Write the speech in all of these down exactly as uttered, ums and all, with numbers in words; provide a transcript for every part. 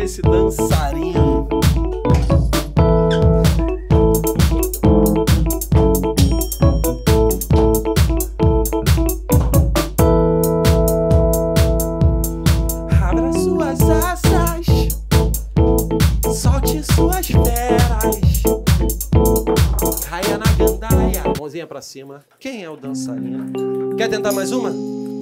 esse dançarino. Abra suas asas, solte suas feras, caia na gandaia. Mãozinha pra cima. Quem é o dançarino? Quer tentar mais uma?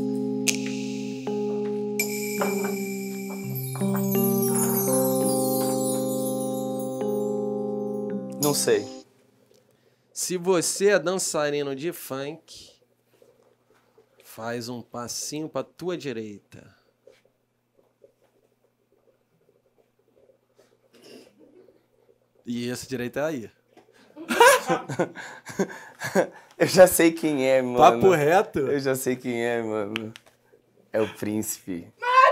Não sei. Se você é dançarino de funk, faz um passinho pra tua direita. E essa direita é aí. Eu já sei quem é, mano. Papo reto? Eu já sei quem é, mano. É o príncipe.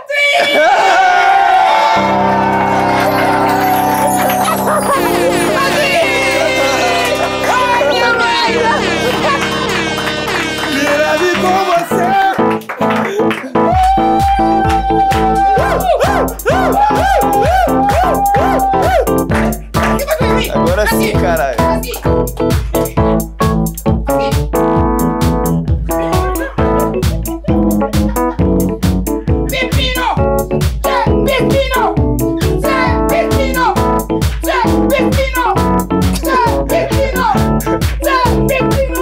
Mirame com você! Agora sim, caralho. Pepino! Pepino! Pepino! Pepino! Pepino! Pepino!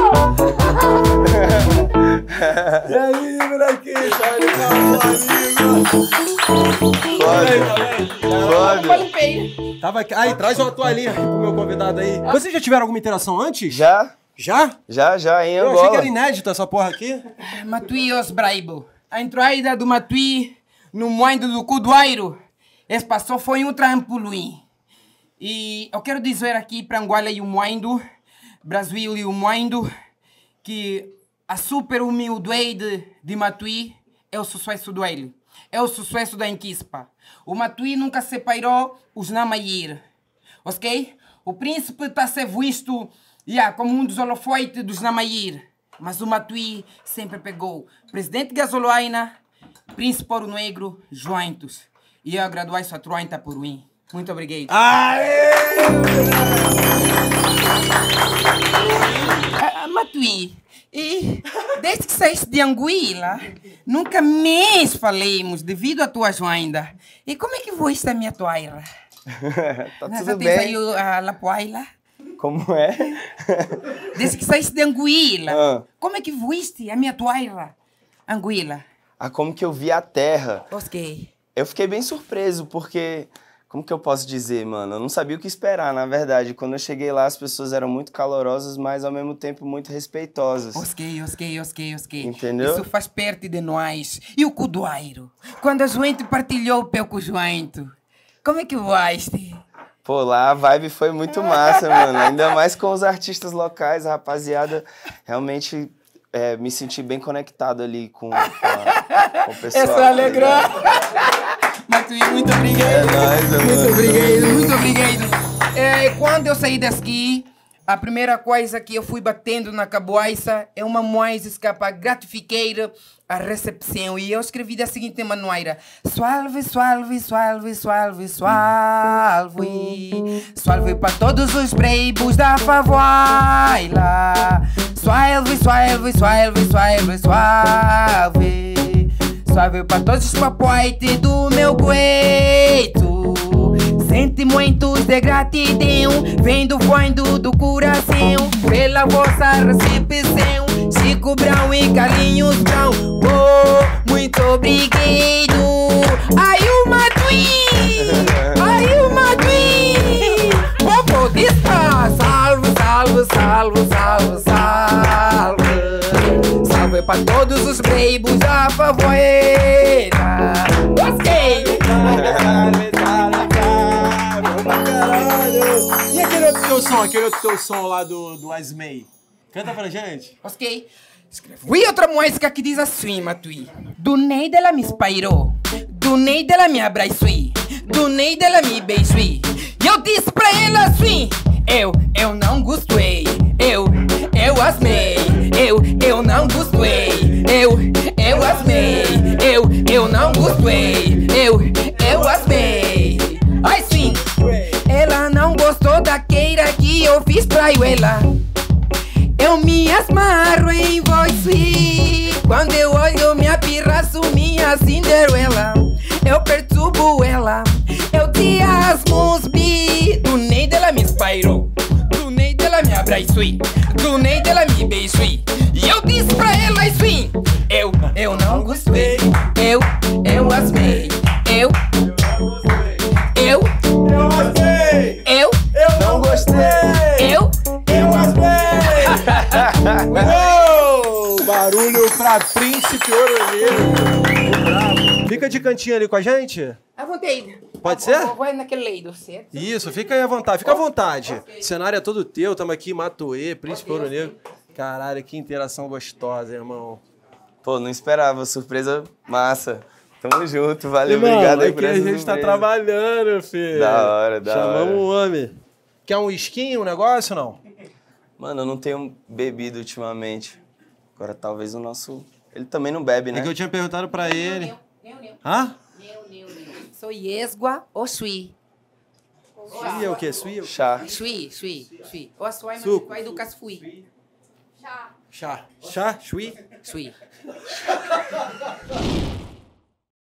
E aí, moleque? Tá legal, amigo? Foda. Foda. Tava aqui. Aí, traz uma toalhinha pro meu convidado aí. Vocês já tiveram alguma interação antes? Já? Já? Já, já, em Eu Angola. achei que era inédito essa porra aqui. Matui os braibo. A entrada do Matui no moinho do Cudoeiro. Esse passou foi um trampolim. E eu quero dizer aqui para Angola e o moinho, Brasil e o moinho, que a super humildade de Matui é o sucesso do ele. É o sucesso da Enquispa. O Matui nunca separou os Namayir. Ok? O príncipe está a ser visto yeah, como um dos holofoites dos Namayir. Mas o Matui sempre pegou presidente Gasoloaina, príncipe Ouro Negro, juntos. E eu agradeço a trinta por mim. Muito obrigado. Aê! Ah, Matui, e desde que saíste de Anguila, nunca mais falemos devido à tua joinda. E como é que foi esta minha toalha? Tá Já tudo tens bem. aí o- a lapoaila? Como é? Desde que saíste de Anguila, Ah. como é que voiste a minha toalha? Anguila. Ah, como que eu vi a terra. Ok. Eu fiquei bem surpreso, porque... Como que eu posso dizer, mano? Eu não sabia o que esperar, na verdade. Quando eu cheguei lá, as pessoas eram muito calorosas, mas ao mesmo tempo muito respeitosas. Ok, ok, ok, ok. Entendeu? Isso faz parte de nós. E o Cudoeiro? Quando a gente partilhou o pé com o joento, como é que voaste? Pô, lá a vibe foi muito massa, mano. Ainda mais com os artistas locais, a rapaziada. Realmente é, me senti bem conectado ali com, com, a, com o pessoal. Essa alegrou. Matui, muito obrigado. É nóis, mano. Muito obrigado, muito obrigado. É, quando eu saí daqui, a primeira coisa que eu fui batendo na cabeça é uma música para gratificar a recepção. E eu escrevi da seguinte maneira: Suave, suave, suave, suave, suave. Suave para todos os bravos da favela. Suave, suave, suave, suave, suave. Suave para todos os papoites do meu gueto. Sentimentos de gratidão, vem do fundo do coração, pela vossa recepção. Chico Brown e Carlinhos Brown, oh, muito obrigado. Ai, o Matui, ai, o Matui. Popo dispa, salve, salve, salve, salve, salve. Salve para todos os bravos da favela. Gostei! E aquele outro teu som, aquele outro teu som lá do, do Asmei? Canta pra gente. Ok. Escrevi outra música que diz assim, Matui. Do Ney dela me espairou, do Ney dela me abraçou, do Ney dela me beijou. E eu disse pra ela assim: Eu, eu não gostei, eu, eu asmei, eu, eu não gostei, eu, eu asmei, eu, eu não gostei, eu, eu asmei. traio ela. Eu me asmarro em você. Quando eu olho minha pirraço, minha Cinderela. Eu perturbo ela, eu te asmusbi. Do nem dela me espairou, do nem dela me abraçou, do nem dela me beijou. E eu disse pra ela assim: Eu, eu não gostei, eu, eu asmei, eu, eu, Eu gostei! eu, Eu não gostei! eu, Eu asmei! Uou! Barulho pra Príncipe Ouro Negro. Fica de cantinho ali com a gente. à vontade. Pode ser? Vou, vou naquele lado, certo? Isso, fica aí à vontade, fica à vontade. O cenário é todo teu, estamos aqui em Matuê, Príncipe Ouro Negro. Caralho, que interação gostosa, irmão. Pô, não esperava, surpresa massa. Tamo junto, valeu, Irmão, obrigado aí é por que a essa gente tá surpresa. trabalhando, filho. Da hora, da Chamamos hora. o homem. Quer um skin, um negócio, não? Mano, eu não tenho bebido ultimamente. Agora talvez o nosso... Ele também não bebe, né? É que eu tinha perguntado pra ele. Neu, neu. Hã? Neu, neu, neu. Sou esgua ou sui? Sui é o quê? Sui? é o quê? Chá. Sui, sui, sui. Ou sui, mas Suco. vai do cas fui. Chá. Chá? Sui? Sui.